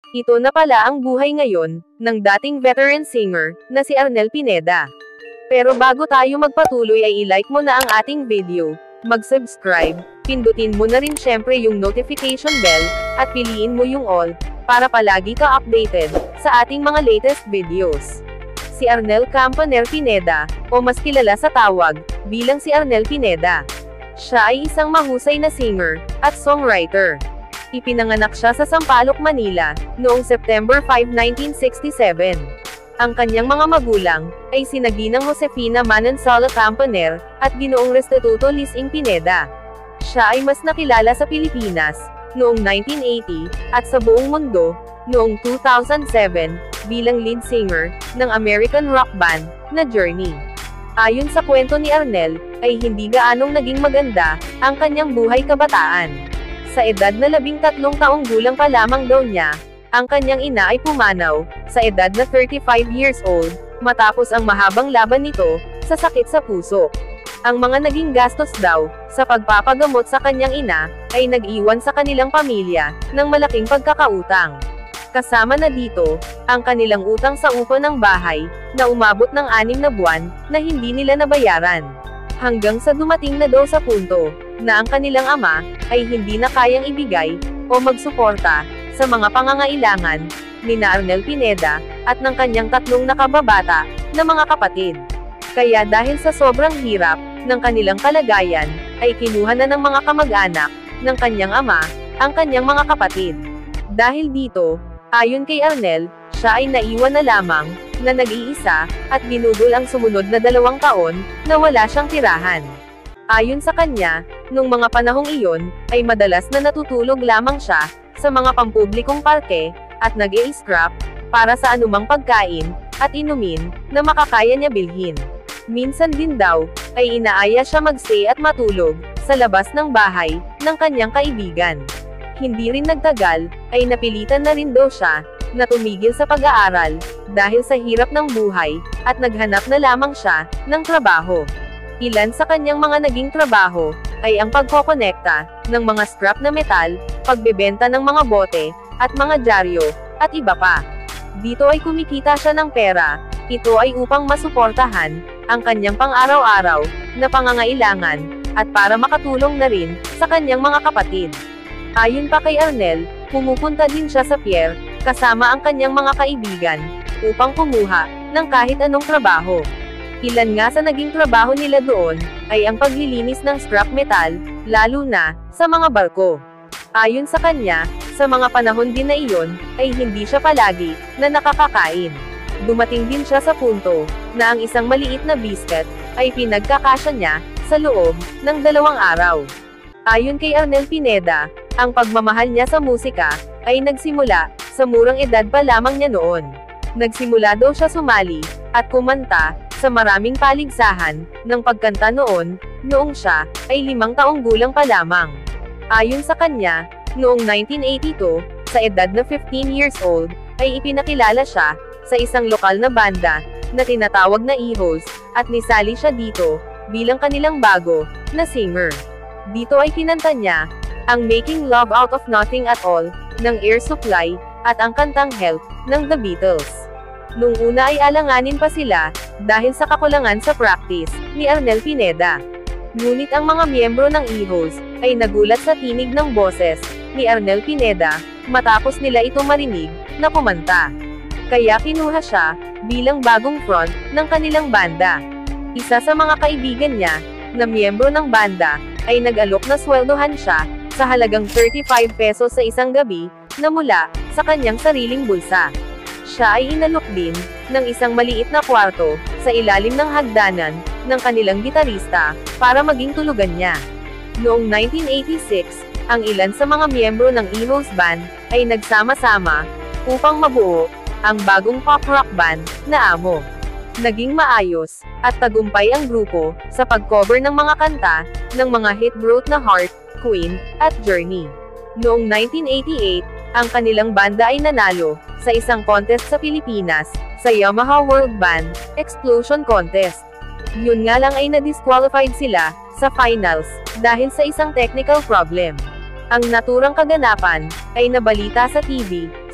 Ito na pala ang buhay ngayon, ng dating veteran singer, na si Arnel Pineda. Pero bago tayo magpatuloy ay i-like mo na ang ating video, mag-subscribe, pindutin mo na rin syempre yung notification bell, at piliin mo yung all, para palagi ka updated, sa ating mga latest videos. Si Arnel Campaner Pineda, o mas kilala sa tawag, bilang si Arnel Pineda. Siya ay isang mahusay na singer, at songwriter. Ipinanganak siya sa Sampaloc, Manila, noong September 5, 1967. Ang kanyang mga magulang, ay sina Ginang Josefina Manansala Campaner, at Ginoong Restituto Lising Pineda. Siya ay mas nakilala sa Pilipinas, noong 1980, at sa buong mundo, noong 2007, bilang lead singer, ng American rock band, na Journey. Ayon sa kwento ni Arnel, ay hindi gaanong naging maganda, ang kanyang buhay kabataan. Sa edad na 13 taong gulang pa lamang daw niya, ang kanyang ina ay pumanaw, sa edad na 35 years old, matapos ang mahabang laban nito, sa sakit sa puso. Ang mga naging gastos daw, sa pagpapagamot sa kanyang ina, ay nag-iwan sa kanilang pamilya, ng malaking pagkakautang. Kasama na dito, ang kanilang utang sa upa ng bahay, na umabot ng 6 na buwan, na hindi nila nabayaran. Hanggang sa dumating na daw sa punto, na ang kanilang ama, ay hindi na kayang ibigay, o magsuporta, sa mga pangangailangan, ni Arnel Pineda, at ng kanyang 3 nakababata, na mga kapatid. Kaya dahil sa sobrang hirap, ng kanilang kalagayan, ay kinuha na ng mga kamag-anak, ng kanyang ama, ang kanyang mga kapatid. Dahil dito, ayon kay Arnel, siya ay naiwan na lamang, na nag-iisa, at ginugol ang sumunod na 2 taon, na wala siyang tirahan. Ayon sa kanya, nung mga panahong iyon, ay madalas na natutulog lamang siya, sa mga pampublikong parke, at nag-e-scrap, para sa anumang pagkain, at inumin, na makakaya niya bilhin. Minsan din daw, ay inaaya siya mag-stay at matulog, sa labas ng bahay, ng kanyang kaibigan. Hindi rin nagtagal, ay napilitan na rin daw siya, na tumigil sa pag-aaral, dahil sa hirap ng buhay, at naghanap na lamang siya, ng trabaho. Ilan sa kanyang mga naging trabaho, ay ang pagkokonekta, ng mga scrap na metal, pagbebenta ng mga bote, at mga dyaryo, at iba pa. Dito ay kumikita siya ng pera, ito ay upang masuportahan, ang kanyang pang-araw-araw, na pangangailangan, at para makatulong na rin, sa kanyang mga kapatid. Ayon pa kay Arnel, pumupunta din siya sa pier, kasama ang kanyang mga kaibigan, upang kumuha, ng kahit anong trabaho. Ilan nga sa naging trabaho nila doon, ay ang paglilinis ng scrap metal, lalo na, sa mga barko. Ayon sa kanya, sa mga panahon din na iyon, ay hindi siya palagi, na nakakakain. Dumating din siya sa punto, na ang isang maliit na biscuit, ay pinagkakasya niya, sa loob, ng 2 araw. Ayon kay Arnel Pineda, ang pagmamahal niya sa musika, ay nagsimula, sa murang edad pa lamang niya noon. Nagsimula daw siya sumali, at kumanta, sa maraming paligsahan, ng pagkanta noon, noong siya, ay 5 taong gulang pa lamang. Ayon sa kanya, noong 1982, sa edad na 15 years old, ay ipinakilala siya, sa isang lokal na banda, na tinatawag na Ihos, at nisali siya dito, bilang kanilang bago, na singer. Dito ay kinanta niya, ang Making Love Out of Nothing at All, ng Air Supply, at ang kantang Help, ng The Beatles. Nung una ay alanganin pa sila, dahil sa kakulangan sa practice, ni Arnel Pineda. Ngunit ang mga miyembro ng Ihos, ay nagulat sa tinig ng boses, ni Arnel Pineda, matapos nila ito marinig, na kumanta. Kaya kinuha siya, bilang bagong front, ng kanilang banda. Isa sa mga kaibigan niya, na miyembro ng banda, ay nag-alok na sweldohan siya, sa halagang 35 pesos sa isang gabi, na mula, sa kanyang sariling bulsa. Siya ay inalok din, ng isang maliit na kwarto, sa ilalim ng hagdanan, ng kanilang gitarista, para maging tulugan niya. Noong 1986, ang ilan sa mga miyembro ng Ihos Band, ay nagsama-sama, upang mabuo, ang bagong pop-rock band, na Amo. Naging maayos, at tagumpay ang grupo, sa pag-cover ng mga kanta, ng mga hit Broke na Heart, Queen, at Journey. Noong 1988, ang kanilang banda ay nanalo, sa isang contest sa Pilipinas, sa Yamaha World Band Explosion Contest. Yun nga lang ay na-disqualified sila, sa finals, dahil sa isang technical problem. Ang naturang kaganapan, ay nabalita sa TV,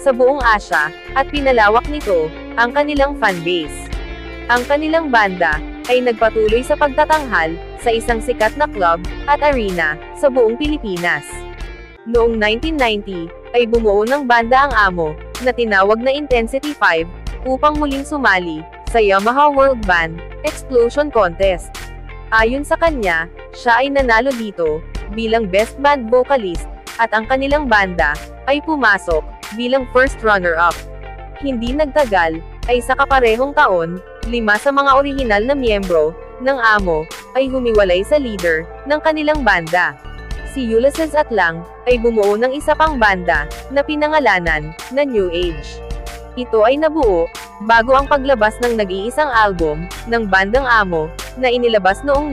sa buong Asia, at pinalawak nito ang kanilang fanbase. Ang kanilang banda ay nagpatuloy sa pagtatanghal sa isang sikat na club at arena sa buong Pilipinas. Noong 1990, ay bumuo ng banda ang Amo, na tinawag na Intensity 5, upang muling sumali sa Yamaha World Band Explosion Contest. Ayon sa kanya, siya ay nanalo dito bilang Best Band Vocalist, at ang kanilang banda ay pumasok bilang first runner-up. Hindi nagtagal, ay sa kaparehong taon, 5 sa mga orihinal na miyembro ng Amo ay humiwalay sa leader ng kanilang banda. Si Ulysses Atlang ay bumuo ng isa pang banda na pinangalanan na New Age. Ito ay nabuo bago ang paglabas ng nag-iisang album ng bandang Amo na inilabas noong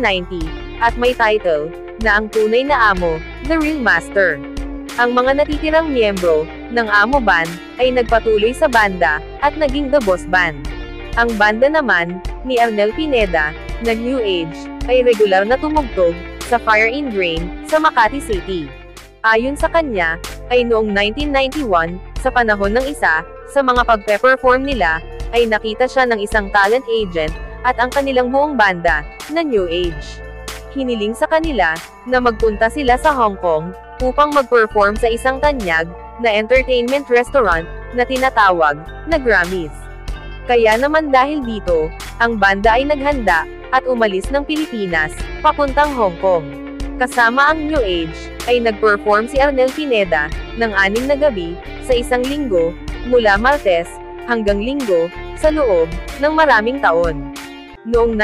1990 at may title na Ang Tunay na Amo, The Real Master. Ang mga natitirang miyembro ng Amo Band ay nagpatuloy sa banda at naging The Boss Band. Ang banda naman ni Arnel Pineda na New Age ay regular na tumugtog sa Fire in Grain sa Makati City. Ayon sa kanya, ay noong 1991, sa panahon ng isa sa mga pagpe-perform nila, ay nakita siya ng isang talent agent at ang kanilang buong banda na New Age. Hiniling sa kanila na magpunta sila sa Hong Kong upang mag-perform sa isang tanyag na entertainment restaurant na tinatawag na Grammys. Kaya naman dahil dito, ang banda ay naghanda at umalis ng Pilipinas papuntang Hong Kong. Kasama ang New Age ay nag-perform si Arnel Pineda ng 6 na gabi sa isang linggo mula Martes hanggang Linggo sa loob ng maraming taon. Noong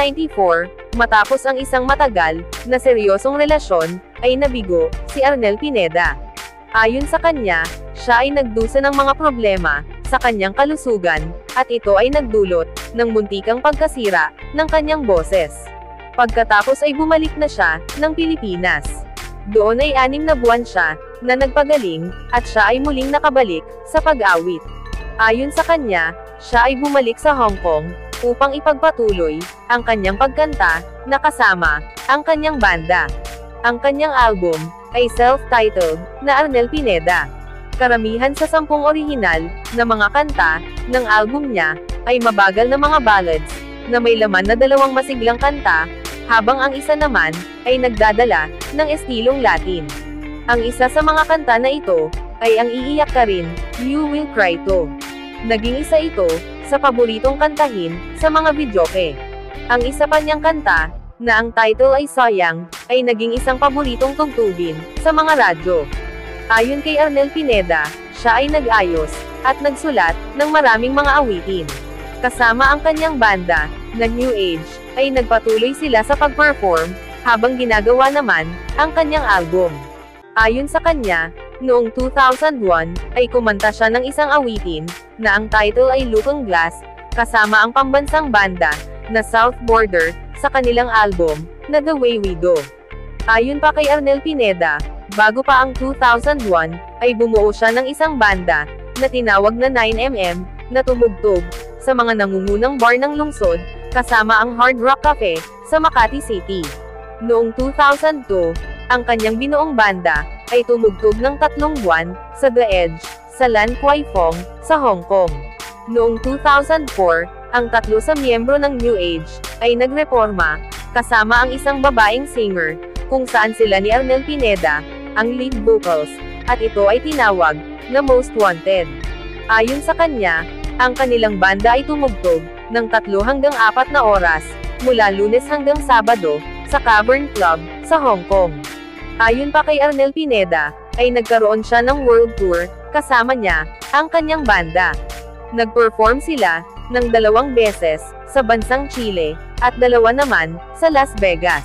1994, matapos ang isang matagal na seryosong relasyon, ay nabigo si Arnel Pineda. Ayon sa kanya, siya ay nagdusa ng mga problema sa kanyang kalusugan, at ito ay nagdulot ng muntikang pagkasira ng kanyang boses. Pagkatapos ay bumalik na siya ng Pilipinas. Doon ay 6 na buwan siya na nagpagaling, at siya ay muling nakabalik sa pag-awit. Ayon sa kanya, siya ay bumalik sa Hong Kong upang ipagpatuloy ang kanyang pagkanta na kasama ang kanyang banda. Ang kanyang album ay self-titled na Arnel Pineda. Karamihan sa 10 orihinal na mga kanta ng album niya ay mabagal na mga ballads na may laman na 2 masiglang kanta, habang ang isa naman ay nagdadala ng estilong Latin. Ang isa sa mga kanta na ito ay ang Iiyak Ka Rin, You Will Cry Too. Naging isa ito sa paboritong kantahin sa mga videoke. Ang isa pa niyang kanta, na ang title ay Sayang, ay naging isang paboritong tugtugin sa mga radyo. Ayon kay Arnel Pineda, siya ay nag-ayos at nagsulat ng maraming mga awitin. Kasama ang kanyang banda na New Age, ay nagpatuloy sila sa pag-perform habang ginagawa naman ang kanyang album. Ayon sa kanya, noong 2001, ay kumanta siya ng isang awitin, na ang title ay Looking Glass, kasama ang pambansang banda, na South Border, sa kanilang album, na The Way We Do. Ayon pa kay Arnel Pineda, bago pa ang 2001, ay bumuo siya ng isang banda, na tinawag na 9mm, na tumugtog sa mga nangungunang bar ng lungsod, kasama ang Hard Rock Cafe, sa Makati City. Noong 2002, ang kanyang binuong banda, ay tumugtog ng 3 buwan, sa The Edge, sa Lan Kwai Fong, sa Hong Kong. Noong 2004, ang 3 sa miyembro ng New Age, ay nagreporma, kasama ang isang babaeng singer, kung saan sila ni Arnel Pineda, ang lead vocals, at ito ay tinawag, na Most Wanted. Ayon sa kanya, ang kanilang banda ay tumugtog, ng 3 hanggang 4 na oras, mula Lunes hanggang Sabado, sa Cavern Club, sa Hong Kong. Ayon pa kay Arnel Pineda, ay nagkaroon siya ng world tour, kasama niya, ang kanyang banda. Nag-perform sila, ng 2 beses, sa bansang Chile, at 2 naman, sa Las Vegas.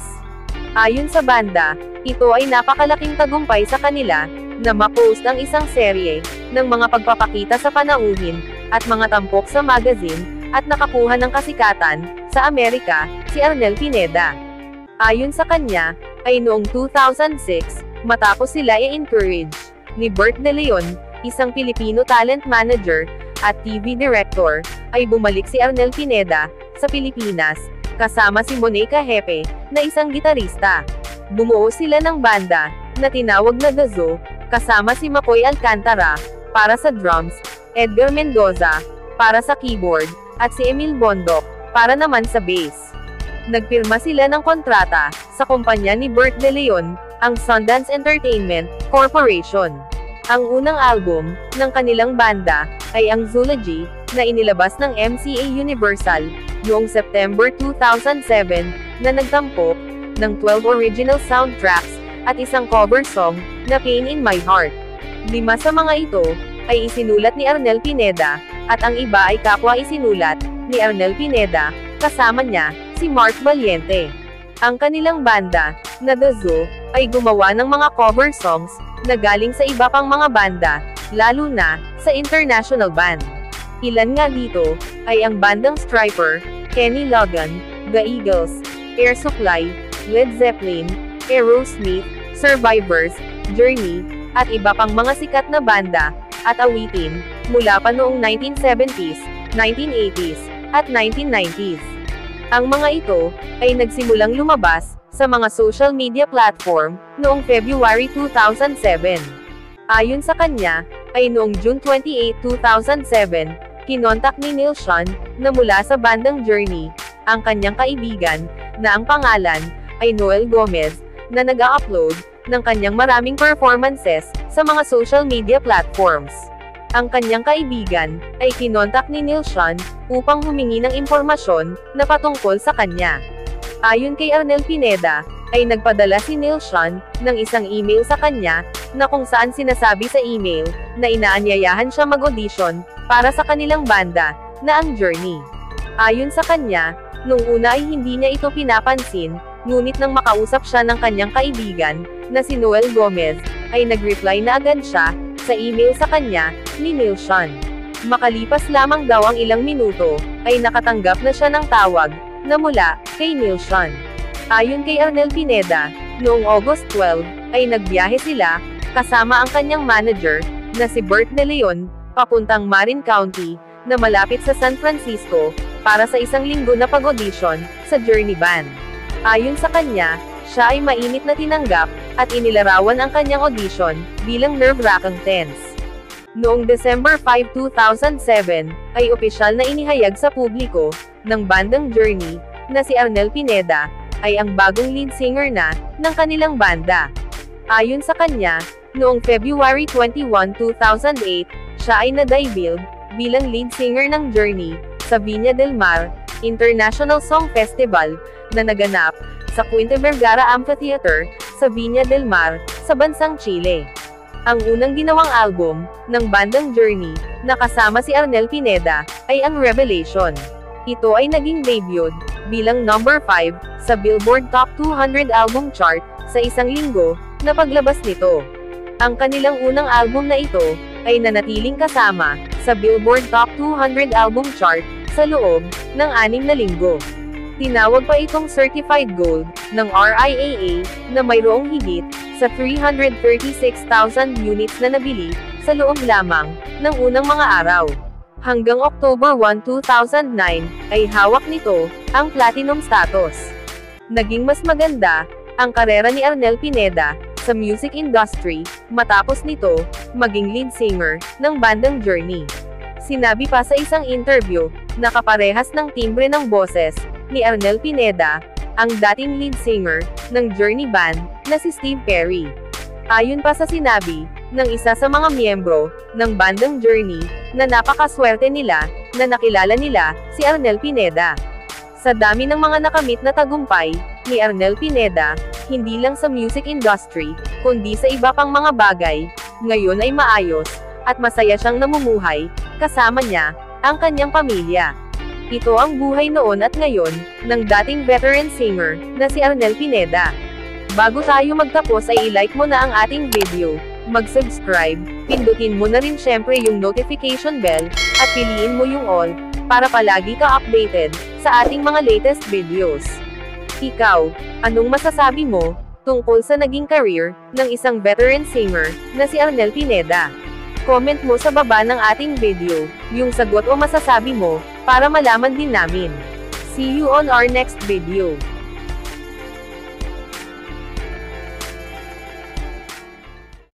Ayon sa banda, ito ay napakalaking tagumpay sa kanila, na ma-post ang isang serye, ng mga pagpapakita sa panauhin, at mga tampok sa magazine, at nakakuha ng kasikatan, sa Amerika, si Arnel Pineda. Ayon sa kanya, ay noong 2006, matapos sila i-encourage ni Bert De Leon, isang Pilipino talent manager at TV director, ay bumalik si Arnel Pineda sa Pilipinas, kasama si Monica Hepe, na isang gitarista. Bumuo sila ng banda na tinawag na The Zoo, kasama si Makoy Alcantara, para sa drums, Edgar Mendoza, para sa keyboard, at si Emil Bondok, para naman sa bass. Nagpirma sila ng kontrata sa kumpanya ni Bert De Leon, ang Sundance Entertainment Corporation. Ang unang album ng kanilang banda ay ang Zoology, na inilabas ng MCA Universal noong September 2007, na nagtampok ng 12 original soundtracks at isang cover song na Pain in My Heart. 5 sa mga ito ay isinulat ni Arnel Pineda, at ang iba ay kapwa isinulat ni Arnel Pineda, kasama niya si Mark Valiente. Ang kanilang banda na The Zoo ay gumawa ng mga cover songs na galing sa iba pang mga banda, lalo na sa international band. Ilan nga dito ay ang bandang Stryper, Kenny Logan, The Eagles, Air Supply, Led Zeppelin, Aerosmith, Survivors, Journey, at iba pang mga sikat na banda at awitin mula pa noong 1970s, 1980s, at 1990s. Ang mga ito ay nagsimulang lumabas sa mga social media platform noong February 2007. Ayon sa kanya, ay noong June 28, 2007, kinontak ni Neil Schon, na mula sa bandang Journey, ang kanyang kaibigan, na ang pangalan ay Noel Gomez, na nag-a-upload ng kanyang maraming performances sa mga social media platforms. Ang kanyang kaibigan ay kinontak ni Neil Schon upang humingi ng impormasyon na patungkol sa kanya. Ayon kay Arnel Pineda, ay nagpadala si Neil Schon ng isang email sa kanya, na kung saan sinasabi sa email na inaanyayahan siya mag-audition para sa kanilang banda na ang Journey. Ayon sa kanya, nung una ay hindi niya ito pinapansin, ngunit nang makausap siya ng kanyang kaibigan na si Noel Gomez, ay nag-reply na agad siya sa email sa kanya ni Neil Schon. Makalipas lamang daw ang ilang minuto, ay nakatanggap na siya ng tawag na mula kay Neil Schon. Ayon kay Arnel Pineda, noong August 12, ay nagbiyahe sila, kasama ang kanyang manager, na si Bert De Leon, papuntang Marin County, na malapit sa San Francisco, para sa isang linggo na pag-audition sa Journey Band. Ayon sa kanya, siya ay mainit na tinanggap, at inilarawan ang kanyang audition bilang nerve-wracking tense. Noong December 5, 2007, ay opisyal na inihayag sa publiko ng bandang Journey, na si Arnel Pineda ay ang bagong lead singer na ng kanilang banda. Ayon sa kanya, noong February 21, 2008, siya ay na-debut bilang lead singer ng Journey sa Viña del Mar International Song Festival, na naganap sa Quinta Vergara Amphitheater sa Viña del Mar, sa bansang Chile. Ang unang ginawang album ng bandang Journey na kasama si Arnel Pineda ay ang Revelation. Ito ay naging debut bilang number 5 sa Billboard Top 200 Album Chart sa isang linggo na paglabas nito. Ang kanilang unang album na ito ay nanatiling kasama sa Billboard Top 200 Album Chart sa loob ng 6 na linggo. Tinawag pa itong Certified Gold ng RIAA, na mayroong higit sa 336,000 units na nabili sa loob lamang ng unang mga araw. Hanggang October 1, 2009, ay hawak nito ang platinum status. Naging mas maganda ang karera ni Arnel Pineda sa music industry matapos nito maging lead singer ng bandang Journey. Sinabi pa sa isang interview na kaparehas ng timbre ng boses ni Arnel Pineda ang dating lead singer ng Journey Band na si Steve Perry. Ayon pa sa sinabi ng isa sa mga miyembro ng bandang Journey, na napakaswerte nila na nakilala nila si Arnel Pineda. Sa dami ng mga nakamit na tagumpay ni Arnel Pineda, hindi lang sa music industry, kundi sa iba pang mga bagay, ngayon ay maayos at masaya siyang namumuhay, kasama niya ang kanyang pamilya. Ito ang buhay noon at ngayon ng dating veteran singer na si Arnel Pineda. Bago tayo magtapos ay i-like mo na ang ating video, mag-subscribe, pindutin mo na rin syempre yung notification bell, at piliin mo yung all, para palagi ka updated sa ating mga latest videos. Ikaw, anong masasabi mo tungkol sa naging career ng isang veteran singer na si Arnel Pineda? Comment mo sa baba ng ating video yung sagot o masasabi mo, para malaman din namin. See you on our next video.